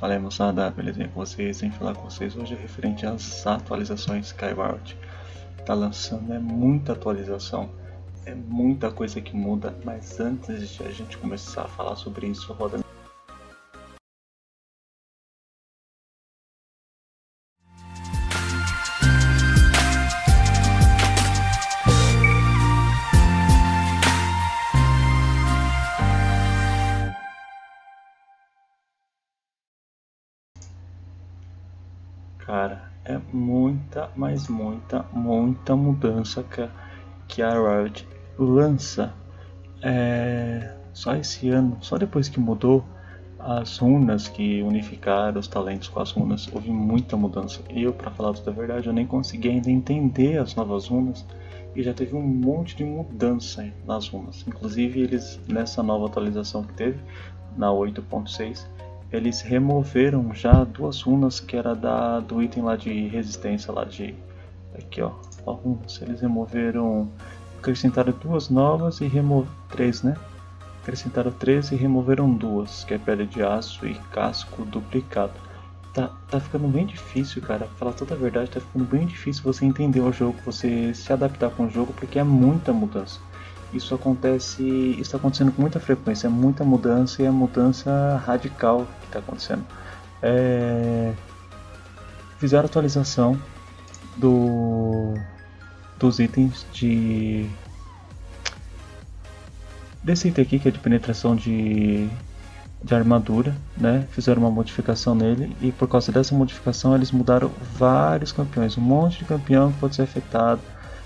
Fala aí, moçada, belezinha com vocês? Vim falar com vocês hoje referente às atualizações Skyward. Tá lançando, é muita atualização, é muita coisa que muda, mas antes de a gente começar a falar sobre isso, roda. Cara, é muita, mas muita mudança que a Riot lança. Só esse ano, só depois que mudou as runas, que unificaram os talentos com as runas, houve muita mudança. Eu, pra falar toda a verdade, eu nem consegui ainda entender as novas runas e já teve um monte de mudança nas runas. Inclusive, eles, nessa nova atualização que teve, na 8.6, eles removeram já duas runas que era do item lá de resistência lá de... Aqui ó runas, eles removeram... Acrescentaram duas novas e três, né? Acrescentaram 3 e removeram duas, que é pedra de aço e casco duplicado. Tá ficando bem difícil, cara. Pra falar toda a verdade, tá ficando bem difícil você entender o jogo, você se adaptar com o jogo, porque é muita mudança. Isso tá acontecendo com muita frequência, é muita mudança e é mudança radical que tá acontecendo. Fizeram atualização dos itens desse item aqui, que é de penetração de armadura, né? Fizeram uma modificação nele e por causa dessa modificação eles mudaram vários campeões, um monte de campeão que pode ser afetado,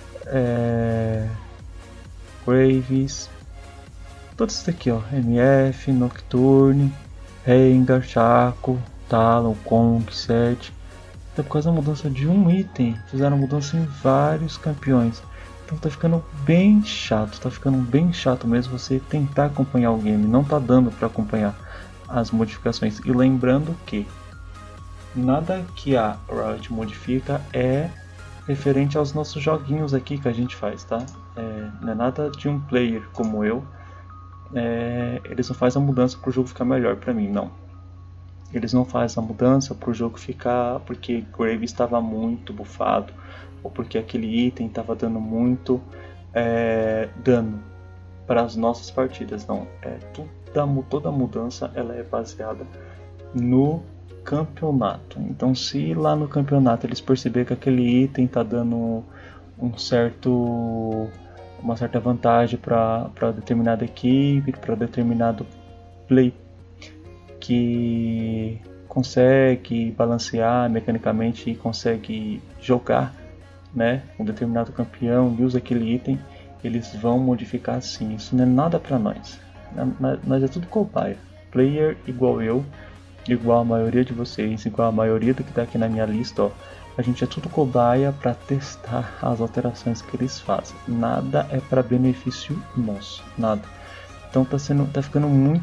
Graves, todos esses aqui ó, MF, Nocturne, Rengar, Chaco, Talon, Kong, Set. Então, por causa da mudança de um item, fizeram mudança em vários campeões. Então tá ficando bem chato mesmo você tentar acompanhar o game, não tá dando para acompanhar as modificações. E lembrando que nada que a Riot modifica é referente aos nossos joguinhos aqui que a gente faz, tá? Não é nada de um player como eu, eles não fazem a mudança para o jogo ficar melhor para mim, não. Eles não fazem a mudança para o jogo ficar porque Graves estava muito bufado ou porque aquele item estava dando muito dano para as nossas partidas, não. Toda mudança ela é baseada no campeonato. Então, se lá no campeonato eles perceberem que aquele item está dando uma certa vantagem para determinada equipe, para determinado play que consegue balancear mecanicamente e consegue jogar, né, um determinado campeão e usa aquele item, eles vão modificar sim. Isso não é nada para nós. Nós é tudo cobaia. Player igual eu, igual a maioria de vocês, igual a maioria do que tá aqui na minha lista, ó, a gente é tudo cobaia para testar as alterações que eles fazem. Nada é para benefício nosso, nada. Então tá ficando muito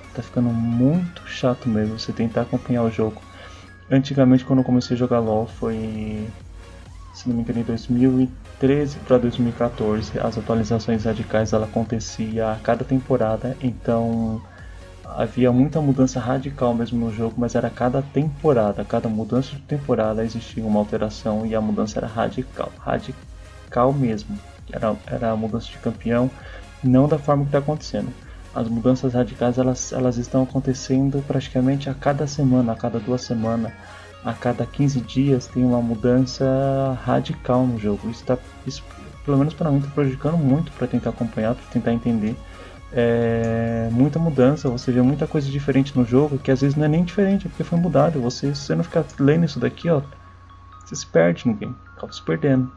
chato mesmo você tentar acompanhar o jogo. Antigamente, quando eu comecei a jogar LoL, foi, se não me engano, em 2013 para 2014, as atualizações radicais ela acontecia a cada temporada, então havia muita mudança radical mesmo no jogo, mas era cada temporada, cada mudança de temporada existia uma alteração e a mudança era radical mesmo, era a mudança de campeão, não da forma que está acontecendo. As mudanças radicais elas estão acontecendo praticamente a cada semana, a cada 2 semanas, a cada 15 dias tem uma mudança radical no jogo. Isso pelo menos para mim está prejudicando muito para tentar acompanhar, para tentar entender. Muita mudança, você vê muita coisa diferente no jogo que às vezes não é nem diferente, é porque foi mudado. Se você não ficar lendo isso daqui, ó, você se perde no game, acaba se perdendo.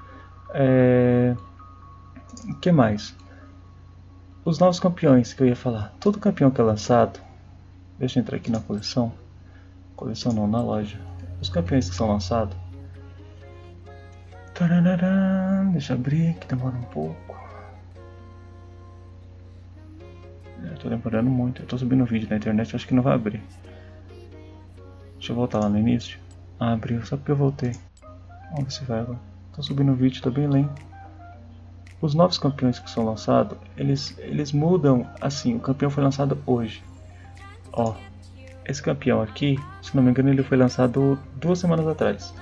O que mais? Os novos campeões que eu ia falar. Todo campeão que é lançado, deixa eu entrar aqui na coleção não, na loja. Os campeões que são lançados, deixa eu abrir que demora um pouco. Eu tô demorando muito, eu tô subindo vídeo na internet, acho que não vai abrir. Deixa eu voltar lá no início. Abriu, só porque eu voltei. Vamos ver se vai agora. Tô subindo vídeo, tá bem lento. Os novos campeões que são lançados, eles mudam assim. O campeão foi lançado hoje, ó, Esse campeão aqui, se não me engano, ele foi lançado 2 semanas atrás.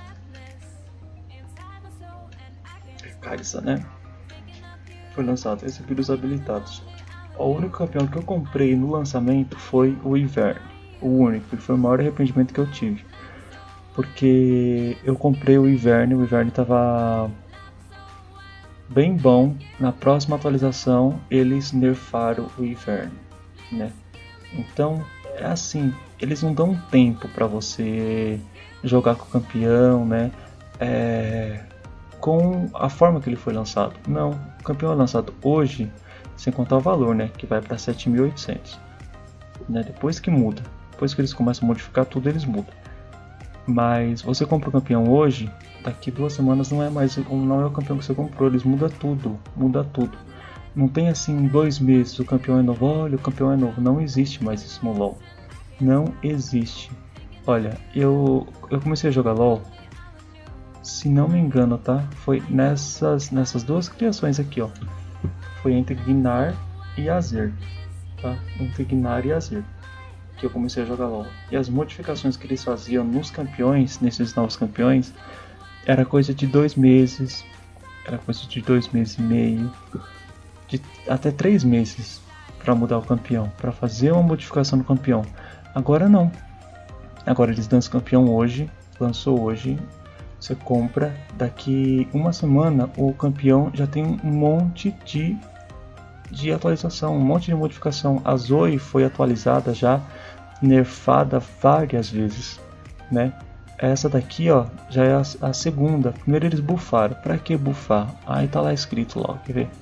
Kaisa, né? Foi lançado. Esse aqui dos habilitados. O único campeão que eu comprei no lançamento foi o Ivern. O único. E foi o maior arrependimento que eu tive. Porque eu comprei o Ivern estava bem bom. Na próxima atualização eles nerfaram o Ivern, né? Então é assim, eles não dão tempo para você jogar com o campeão, né? Com a forma que ele foi lançado. Não, o campeão é lançado hoje, sem contar o valor, né? Que vai para 7.800, né? Depois que muda, depois que eles começam a modificar tudo, eles mudam. Mas você compra o campeão hoje, daqui 2 semanas não é o campeão que você comprou, eles mudam tudo, muda tudo. Não tem assim 2 meses, o campeão é novo, olha, o campeão é novo, não existe mais isso no LoL. Não existe. Olha, eu comecei a jogar LoL, se não me engano, tá? Foi nessas 2 criações aqui, ó. Foi entre Gnar e Azir, tá? Entre Gnar e Azir que eu comecei a jogar LoL. E as modificações que eles faziam nos campeões, nesses novos campeões, era coisa de 2 meses, era coisa de 2 meses e meio, de até 3 meses para mudar o campeão, para fazer uma modificação no campeão. Agora não. Agora eles lançam o campeão hoje, lançou hoje, você compra, daqui 1 semana o campeão já tem um monte de atualização, um monte de modificação. A Zoe foi atualizada já, nerfada várias vezes, né? Essa daqui, ó, já é a segunda. Primeiro eles buffaram. Pra que buffar? Aí tá lá escrito lá, ó, quer ver?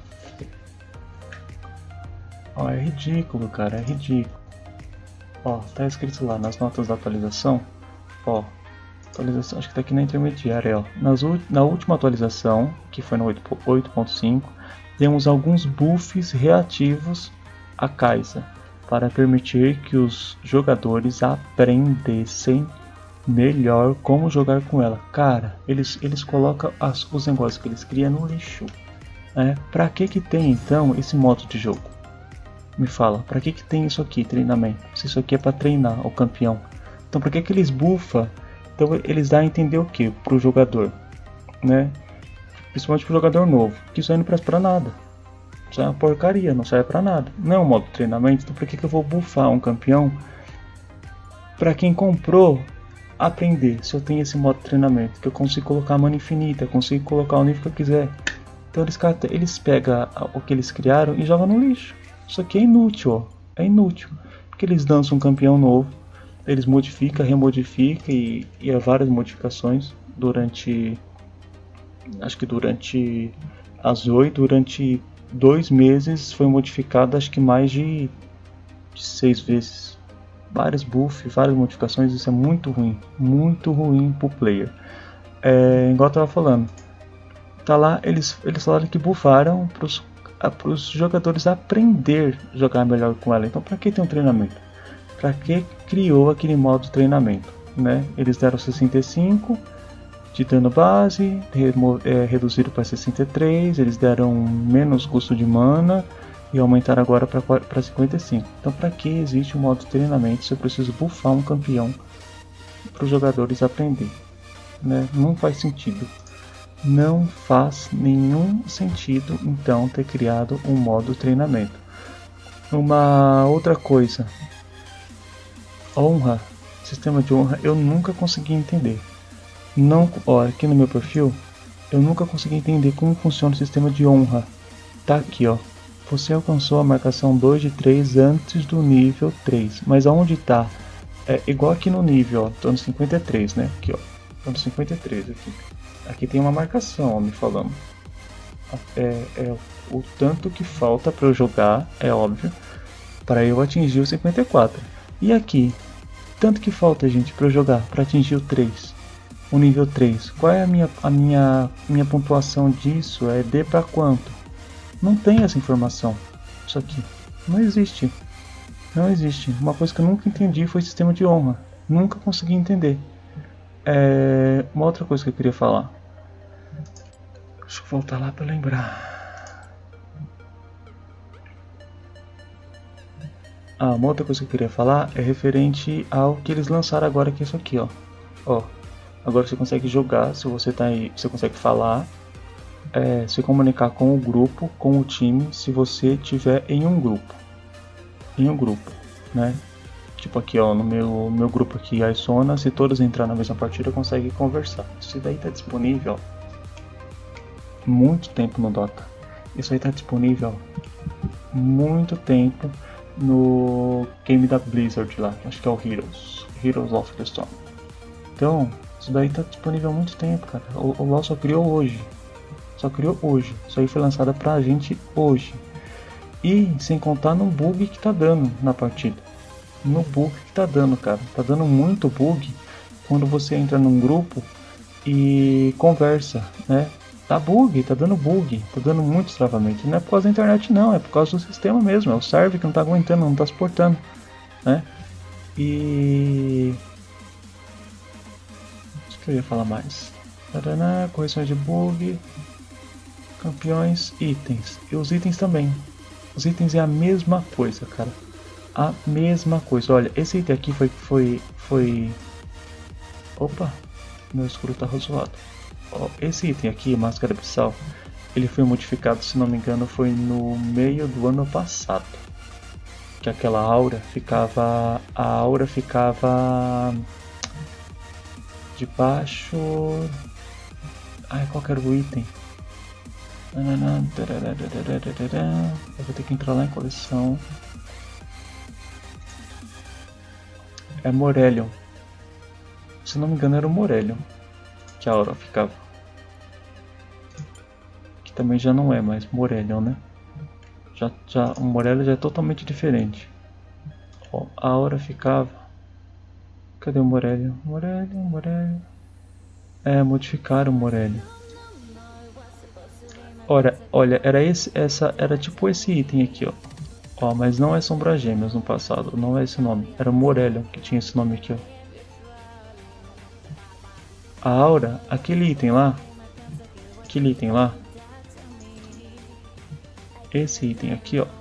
Ó, é ridículo, cara, é ridículo. Ó, tá escrito lá nas notas da atualização, ó, atualização, acho que tá aqui na intermediária, ó. Na última atualização, que foi no 8.5, temos alguns buffs reativos a Kaisa, para permitir que os jogadores aprendessem melhor como jogar com ela. Cara, eles colocam os negócios que eles criam no lixo, né? Pra que tem então esse modo de jogo? Me fala, pra que tem isso aqui, treinamento? Se isso aqui é pra treinar o campeão. Então pra que eles buffam? Então eles dão a entender o que pro jogador, né? Principalmente pro jogador novo, que isso aí não presta pra nada. Isso é uma porcaria, não serve pra nada. Não é um modo de treinamento, então por que eu vou buffar um campeão pra quem comprou aprender? Se eu tenho esse modo de treinamento, que eu consigo colocar mana infinita, eu consigo colocar o nível que eu quiser. Então eles pegam o que eles criaram e jogam no lixo. Isso aqui é inútil, ó. É inútil. Porque eles lançam um campeão novo, eles modificam, remodificam e há várias modificações durante... Acho que durante as 8, durante 2 meses foi modificado, acho que mais de 6 vezes. Vários buffs, várias modificações, isso é muito ruim pro player. Igual eu tava falando, tá lá, eles falaram que buffaram pros jogadores aprender a jogar melhor com ela. Então pra que tem um treinamento? Pra que criou aquele modo de treinamento, né? Eles deram 65 de dano base, reduziram para 63, eles deram menos custo de mana e aumentaram agora para 55. Então para que existe um modo de treinamento se eu preciso buffar um campeão para os jogadores aprender, né? Não faz sentido. Não faz nenhum sentido então ter criado um modo de treinamento. Uma outra coisa, honra, sistema de honra, eu nunca consegui entender. Não, ó, aqui no meu perfil, eu nunca consegui entender como funciona o sistema de honra. Tá aqui, ó. Você alcançou a marcação 2 de 3 antes do nível 3. Mas aonde tá? É igual aqui no nível, ó. Tô no 53, né? Aqui, ó. Tô no 53 aqui. Aqui tem uma marcação, ó, me falando. O tanto que falta para eu jogar, é óbvio, para eu atingir o 54. E aqui, tanto que falta, gente, para eu jogar, para atingir o 3. O nível 3, qual é a minha pontuação disso? É D para quanto? Não tem essa informação. Isso aqui não existe. Não existe. Uma coisa que eu nunca entendi foi o sistema de honra. Nunca consegui entender. Uma outra coisa que eu queria falar. Deixa eu voltar lá para lembrar. Ah, uma outra coisa que eu queria falar é referente ao que eles lançaram agora, que é isso aqui, ó. Ó, agora você consegue jogar, se você tá aí, você consegue falar, se comunicar com o grupo, com o time, se você tiver em um grupo. Em um grupo, né? Tipo aqui, ó, no meu grupo aqui, a Isona, se todos entrar na mesma partida, conseguem conversar. Isso daí tá disponível, ó, muito tempo no Dota. Isso aí tá disponível, ó, muito tempo no game da Blizzard lá, acho que é o Heroes of the Storm. Então, isso daí tá disponível há muito tempo, cara. O LoL só criou hoje. Isso aí foi lançado pra gente hoje. E sem contar no bug que tá dando na partida. No bug que tá dando, cara. Tá dando muito bug quando você entra num grupo e conversa, né? Tá dando bug, tá dando muito travamento. Não é por causa da internet não, é por causa do sistema mesmo. É o server que não tá aguentando, não tá suportando, né? E... o que eu ia falar mais? Taraná, correções de bug, campeões, itens. E os itens também. Os itens é a mesma coisa, cara. A mesma coisa. Olha, esse item aqui foi... Opa, meu escuro tá zoado. Ó, esse item aqui, Máscara Abissal, ele foi modificado, se não me engano, foi no meio do ano passado. Que aquela aura ficava... A aura ficava... debaixo... Ai, qual que era o item? Eu vou ter que entrar lá em coleção. É Morelion. Se não me engano era o Morelion que a aura ficava. Que também já não é mais Morelion, né? O Morelion já é totalmente diferente. Ó, a aura ficava... Cadê o Morelion? Morelion. Modificaram o Morelion. Olha, era tipo esse item aqui, ó. Ó, mas não é Sombra Gêmeas no passado, não é esse nome. Era Morelion que tinha esse nome aqui, ó. A aura, aquele item lá. Esse item aqui, ó.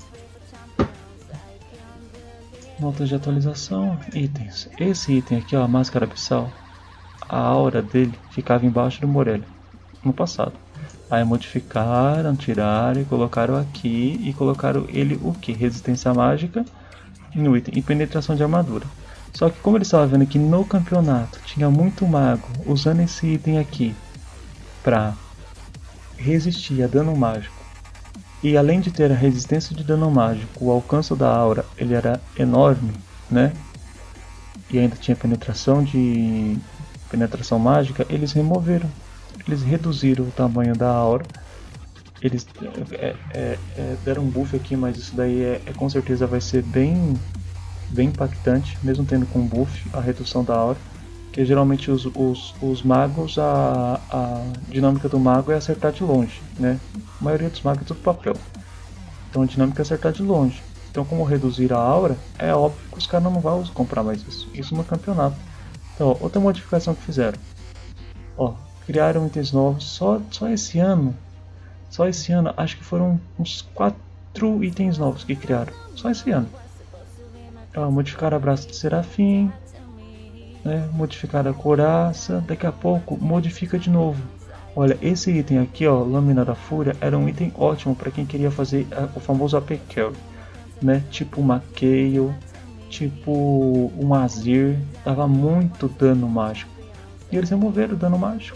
Notas de atualização, itens. Esse item aqui, ó, a Máscara Abissal. A aura dele ficava embaixo do Morelion no passado. Aí modificaram, tiraram e colocaram aqui e colocaram ele o que? Resistência mágica no item e penetração de armadura. Só que como eles estavam vendo que no campeonato tinha muito mago usando esse item aqui para resistir a dano mágico, e além de ter a resistência de dano mágico, o alcance da aura ele era enorme, né? E ainda tinha penetração mágica, eles removeram. Eles reduziram o tamanho da aura. Eles deram um buff aqui, mas isso daí com certeza vai ser bem impactante, mesmo tendo com buff a redução da aura. Que geralmente os magos, a dinâmica do mago é acertar de longe, né? A maioria dos magos é tudo papel. Então a dinâmica é acertar de longe. Então como reduzir a aura, é óbvio que os caras não vão comprar mais isso no campeonato. Então, ó, outra modificação que fizeram. Ó, criaram itens novos só esse ano. Só esse ano, acho que foram uns 4 itens novos que criaram. Só esse ano. Ó, modificaram a braço de Serafim, né? Modificaram a couraça. Daqui a pouco modifica de novo. Olha, esse item aqui, ó, Lâmina da Fúria, era um item ótimo para quem queria fazer o famoso AP Carry, né? Tipo uma Kayle, tipo um Azir, dava muito dano mágico. E eles removeram o dano mágico.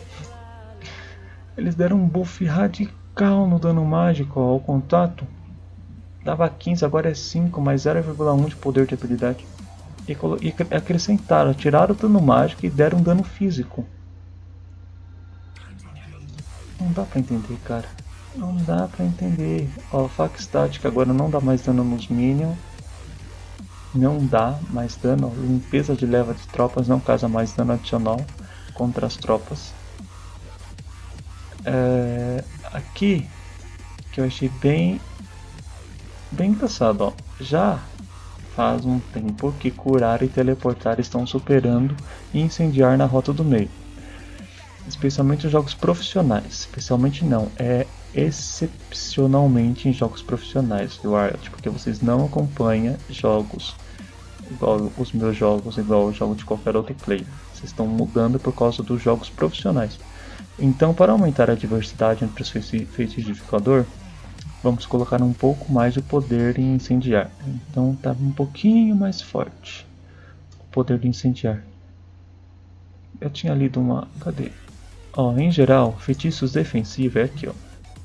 Eles deram um buff radical no dano mágico, ó, ao contato. Dava 15, agora é 5, mais 0,1 de poder de habilidade. E acrescentaram, tiraram o dano mágico e deram um dano físico. Não dá pra entender, cara. Não dá pra entender. Ó, faca estática agora não dá mais dano nos minions. Não dá mais dano. Limpeza de leva de tropas não causa mais dano adicional contra as tropas. Aqui que eu achei bem engraçado, ó. Já faz um tempo que curar e teleportar estão superando e incendiar na rota do meio. Especialmente os jogos profissionais. Especialmente não, excepcionalmente em jogos profissionais do Riot, porque vocês não acompanham jogos igual os meus jogos, igual o jogo de qualquer outro player. Vocês estão mudando por causa dos jogos profissionais. Então, para aumentar a diversidade entre os feitiços de Dificulador, vamos colocar um pouco mais o poder em incendiar. Então tá um pouquinho mais forte o poder de incendiar. Eu tinha lido uma... cadê? Ó, em geral, feitiços defensivos é aqui, ó.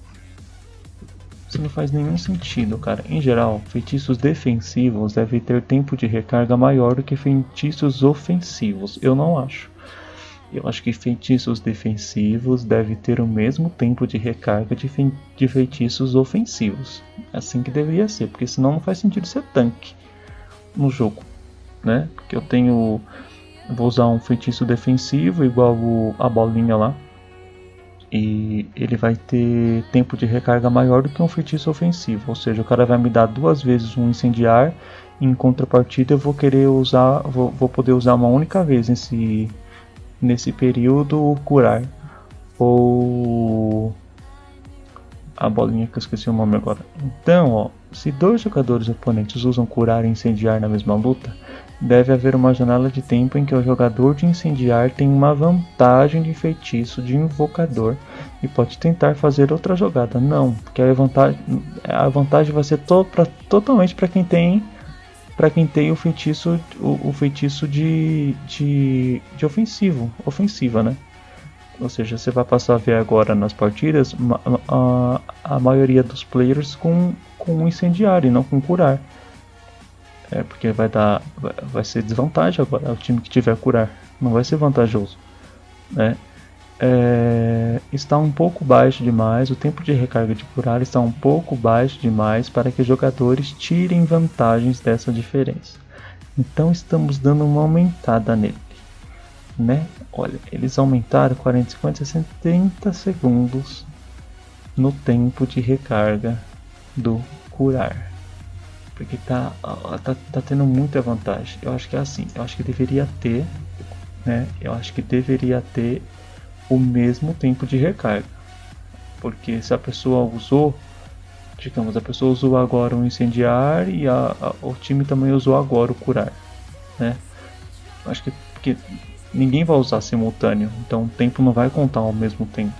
Isso não faz nenhum sentido, cara. Em geral, feitiços defensivos devem ter tempo de recarga maior do que feitiços ofensivos. Eu não acho. Eu acho que feitiços defensivos devem ter o mesmo tempo de recarga de feitiços ofensivos. Assim que deveria ser, porque senão não faz sentido ser tanque no jogo, né? Porque eu tenho... vou usar um feitiço defensivo igual a bolinha lá. E ele vai ter tempo de recarga maior do que um feitiço ofensivo. Ou seja, o cara vai me dar 2 vezes um incendiar. E em contrapartida eu vou querer usar... vou poder usar uma única vez nesse período curar. Ou... a bolinha que eu esqueci o nome agora. Então, ó, se 2 jogadores oponentes usam curar e incendiar na mesma luta, deve haver uma janela de tempo em que o jogador de incendiar tem uma vantagem de feitiço de invocador e pode tentar fazer outra jogada. Não, porque a vantagem vai ser totalmente para quem tem o feitiço de ofensiva, né? Ou seja, você vai passar a ver agora nas partidas a maioria dos players com incendiar e não com curar. Porque vai ser desvantagem agora o time que tiver curar, não vai ser vantajoso, né? Está um pouco baixo demais, o tempo de recarga de curar está um pouco baixo demais para que os jogadores tirem vantagens dessa diferença. Então estamos dando uma aumentada nele, né? Olha, eles aumentaram 40, 50, 60, 30 segundos no tempo de recarga do curar. Porque tá tendo muita vantagem. Eu acho que é assim. Eu acho que deveria ter, né? Eu acho que deveria ter o mesmo tempo de recarga. Porque se a pessoa usou, digamos, a pessoa usou agora o incendiar e o time também usou agora o curar, né? Eu acho que porque ninguém vai usar simultâneo, então o tempo não vai contar ao mesmo tempo.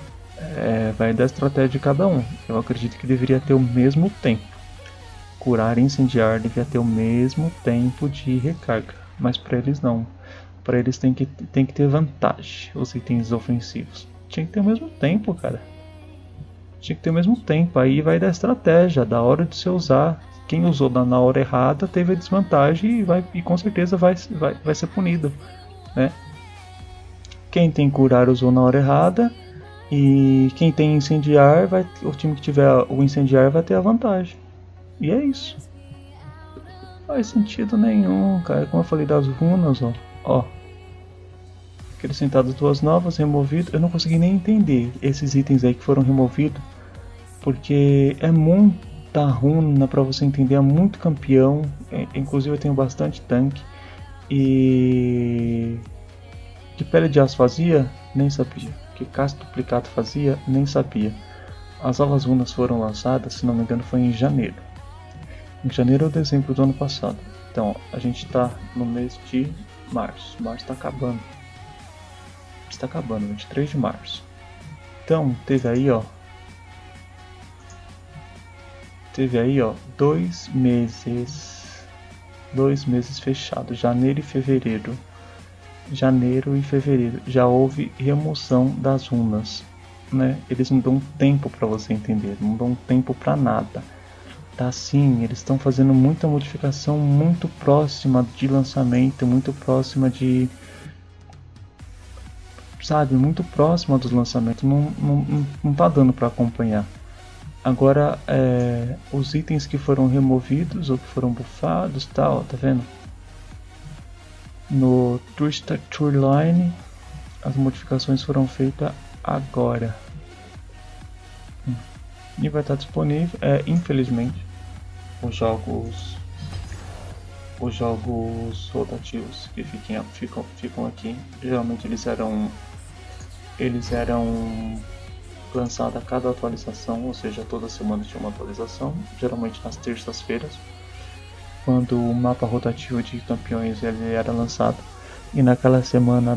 Vai da estratégia de cada um. Eu acredito que deveria ter o mesmo tempo. Curar e incendiar devia ter o mesmo tempo de recarga, mas para eles não. Para eles tem que ter vantagem, os itens ofensivos. Tinha que ter o mesmo tempo, cara. Tinha que ter o mesmo tempo. Aí vai da estratégia, da hora de você usar. Quem usou na hora errada teve a desvantagem e com certeza vai ser punido, né? Quem tem curar usou na hora errada e quem tem incendiar, o time que tiver o incendiar vai ter a vantagem. E é isso. Não faz sentido nenhum, cara. Como eu falei das runas, ó. Acrescentado 2 novas, removido. Eu não consegui nem entender esses itens aí que foram removidos. Porque é muita runa pra você entender, é muito campeão. Inclusive eu tenho bastante tanque. E... que pele de aço fazia? Nem sabia. Que casco duplicado fazia? Nem sabia. As novas runas foram lançadas, se não me engano, foi em janeiro. Em janeiro ou dezembro do ano passado. Então, a gente está no mês de março. Março está acabando. Está acabando, 23 de março. Então, teve aí, ó. 2 meses. 2 meses fechados. Janeiro e fevereiro. Já houve remoção das runas, né? Eles não dão tempo para você entender. Não dão tempo para nada. Tá sim, eles estão fazendo muita modificação muito próxima de lançamento, muito próxima de... sabe, muito próxima dos lançamentos, não tá dando para acompanhar. Agora, os itens que foram removidos ou que foram buffados, tal, tá vendo? No Twisted Line, as modificações foram feitas agora. E vai estar disponível, infelizmente, os jogos rotativos que ficam aqui. Geralmente eles eram lançada a cada atualização, ou seja, toda semana tinha uma atualização, geralmente nas terças-feiras, quando o mapa rotativo de campeões ele era lançado. E naquela semana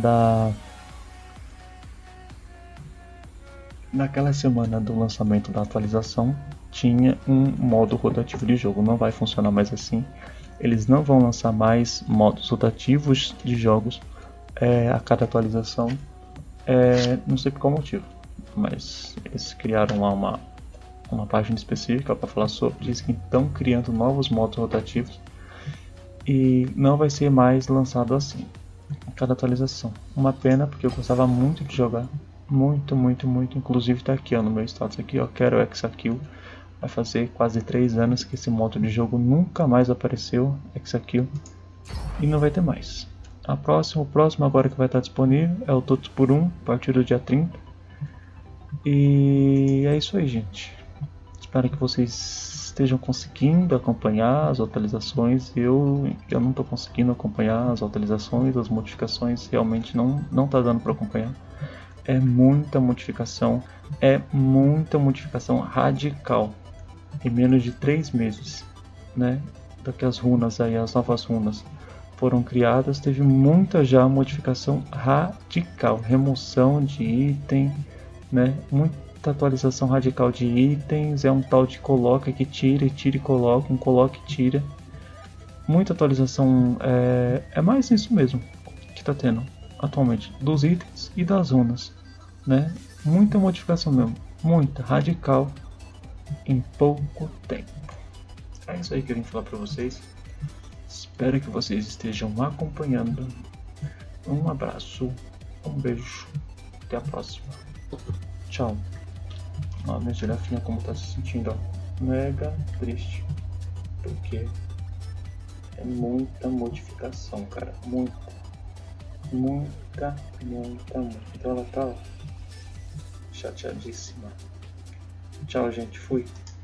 do lançamento da atualização tinha um modo rotativo de jogo. Não vai funcionar mais assim. Eles não vão lançar mais modos rotativos de jogos a cada atualização. Não sei por qual motivo, mas eles criaram lá uma página específica para falar sobre. Diz que estão criando novos modos rotativos e não vai ser mais lançado assim a cada atualização. Uma pena, porque eu gostava muito de jogar, muito. Inclusive tá aqui, ó, no meu status aqui, ó, quero Hexakill. Vai fazer quase 3 anos que esse modo de jogo nunca mais apareceu, Hexakill, e não vai ter mais. O próximo agora que vai estar disponível é o Todos por 1, a partir do dia 30. E é isso aí, gente. Espero que vocês estejam conseguindo acompanhar as atualizações. Eu não estou conseguindo acompanhar as atualizações, as modificações, realmente não está dando para acompanhar. É muita modificação radical em menos de 3 meses, né? Daqui as runas aí, as novas runas foram criadas, teve muita já modificação radical, remoção de item, né? Muita atualização radical de itens, é um tal de coloca que tira e coloca, um coloca e tira. Muita atualização, é mais isso mesmo que está tendo atualmente, dos itens e das runas, né? Muita modificação mesmo, muita, radical, em pouco tempo. É isso aí que eu vim falar para vocês. Espero que vocês estejam acompanhando. Um abraço, um beijo, até a próxima. Tchau. Ó, minha girafinha como tá se sentindo, ó, mega triste, porque é muita modificação, cara, muita. Então ela tá, ó, chateadíssima. Tchau, gente, fui.